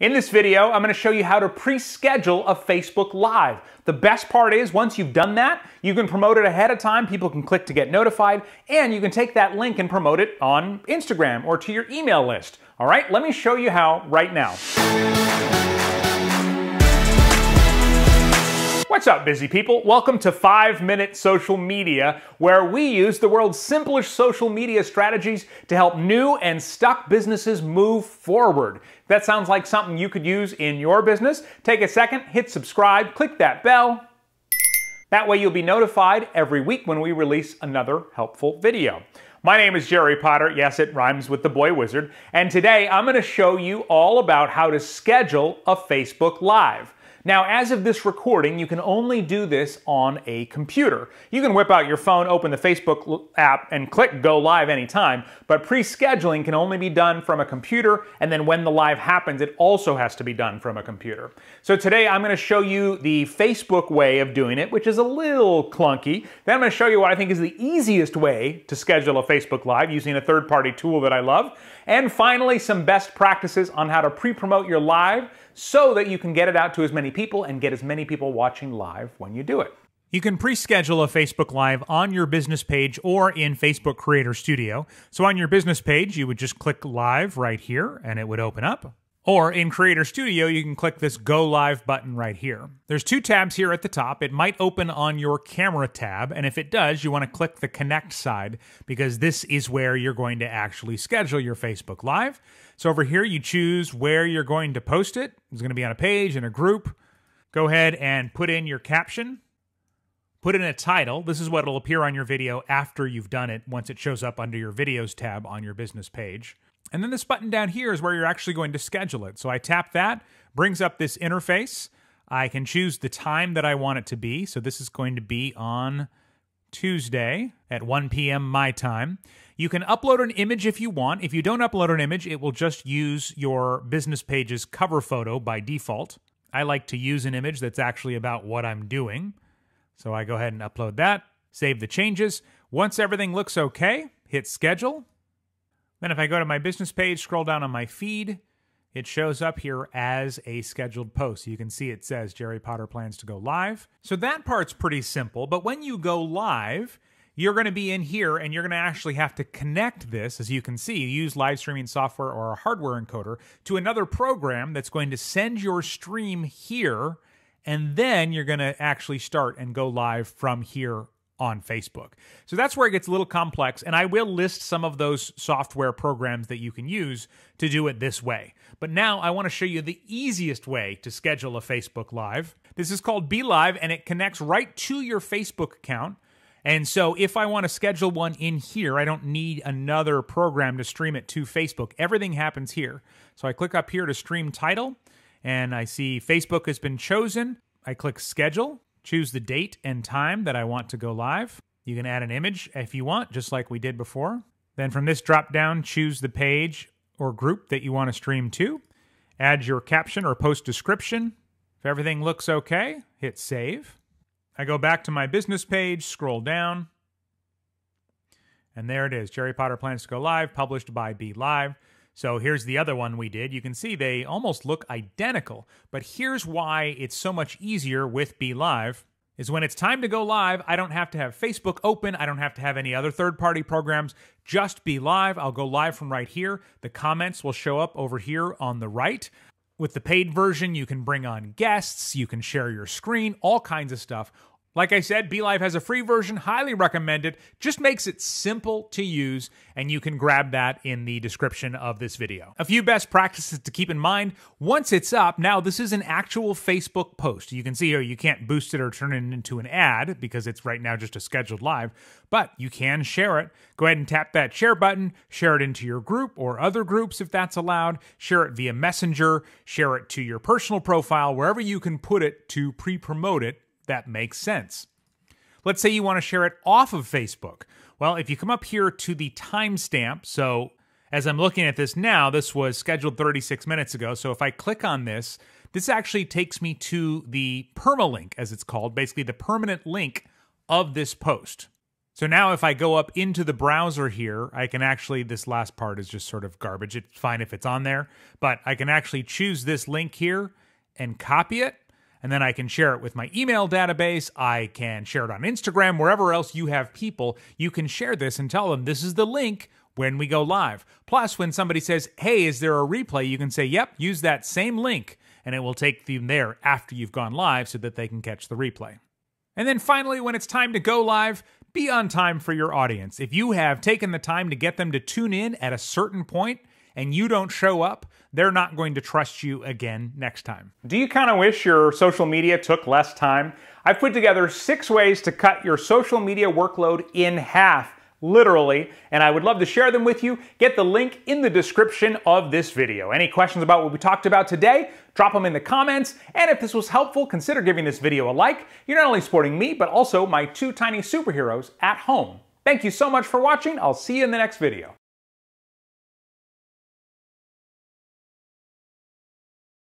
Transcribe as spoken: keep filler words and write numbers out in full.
In this video, I'm going to show you how to pre-schedule a Facebook Live. The best part is, once you've done that, you can promote it ahead of time, people can click to get notified, and you can take that link and promote it on Instagram or to your email list. All right, let me show you how right now. What's up, busy people? Welcome to five minute Social Media, where we use the world's simplest social media strategies to help new and stuck businesses move forward. If that sounds like something you could use in your business, take a second, hit subscribe, click that bell. That way you'll be notified every week when we release another helpful video. My name is Jerry Potter. Yes, it rhymes with the boy wizard. And today I'm going to show you all about how to schedule a Facebook Live. Now, as of this recording, you can only do this on a computer. You can whip out your phone, open the Facebook app, and click Go Live anytime, but pre-scheduling can only be done from a computer, and then when the live happens, it also has to be done from a computer. So today I'm going to show you the Facebook way of doing it, which is a little clunky. Then I'm going to show you what I think is the easiest way to schedule a Facebook Live using a third-party tool that I love. And finally, some best practices on how to pre-promote your live so that you can get it out to as many people and get as many people watching live when you do it. You can pre-schedule a Facebook Live on your business page or in Facebook Creator Studio. So on your business page, you would just click Live right here and it would open up. Or in Creator Studio, you can click this Go Live button right here. There's two tabs here at the top. It might open on your camera tab, and if it does, you want to click the Connect side because this is where you're going to actually schedule your Facebook Live. So over here, you choose where you're going to post it. It's going to be on a page, in a group. Go ahead and put in your caption. Put in a title. This is what will appear on your video after you've done it, once it shows up under your Videos tab on your business page. And then this button down here is where you're actually going to schedule it. So I tap that, brings up this interface. I can choose the time that I want it to be. So this is going to be on Tuesday at one p m my time. You can upload an image if you want. If you don't upload an image, it will just use your business page's cover photo by default. I like to use an image that's actually about what I'm doing. So I go ahead and upload that, save the changes. Once everything looks okay, hit schedule. Then if I go to my business page, scroll down on my feed, it shows up here as a scheduled post. You can see it says Jerry Potter plans to go live. So that part's pretty simple, but when you go live, you're going to be in here and you're going to actually have to connect this, as you can see, use live streaming software or a hardware encoder to another program that's going to send your stream here, and then you're going to actually start and go live from here on Facebook. So that's where it gets a little complex, and I will list some of those software programs that you can use to do it this way. But now I want to show you the easiest way to schedule a Facebook Live. This is called BeLive, and it connects right to your Facebook account. And so if I want to schedule one in here, I don't need another program to stream it to Facebook. Everything happens here. So I click up here to stream title, and I see Facebook has been chosen. I click schedule. Choose the date and time that I want to go live. You can add an image if you want, just like we did before. Then from this drop down, choose the page or group that you want to stream to. Add your caption or post description. If everything looks okay, hit save. I go back to my business page, scroll down, and there it is. Jerry Potter plans to go live, published by BeLive. So here's the other one we did. You can see they almost look identical, but here's why it's so much easier with BeLive, is when it's time to go live, I don't have to have Facebook open, I don't have to have any other third-party programs, just BeLive. I'll go live from right here. The comments will show up over here on the right. With the paid version, you can bring on guests, you can share your screen, all kinds of stuff. Like I said, BeLive has a free version, highly recommended, just makes it simple to use, and you can grab that in the description of this video. A few best practices to keep in mind. Once it's up, now this is an actual Facebook post. You can see here you can't boost it or turn it into an ad because it's right now just a scheduled live, but you can share it. Go ahead and tap that share button, share it into your group or other groups if that's allowed, share it via Messenger, share it to your personal profile, wherever you can put it to pre-promote it. That makes sense. Let's say you want to share it off of Facebook. Well, if you come up here to the timestamp, so as I'm looking at this now, this was scheduled thirty-six minutes ago. So if I click on this, this actually takes me to the permalink, as it's called, basically the permanent link of this post. So now if I go up into the browser here, I can actually, this last part is just sort of garbage. It's fine if it's on there, but I can actually choose this link here and copy it, and then I can share it with my email database. I can share it on Instagram, wherever else you have people. You can share this and tell them this is the link when we go live. Plus, when somebody says, hey, is there a replay? You can say, yep, use that same link, and it will take them there after you've gone live so that they can catch the replay. And then finally, when it's time to go live, be on time for your audience. If you have taken the time to get them to tune in at a certain point and you don't show up, they're not going to trust you again next time. Do you kind of wish your social media took less time? I've put together six ways to cut your social media workload in half, literally, and I would love to share them with you. Get the link in the description of this video. Any questions about what we talked about today? Drop them in the comments, and if this was helpful, consider giving this video a like. You're not only supporting me, but also my two tiny superheroes at home. Thank you so much for watching. I'll see you in the next video.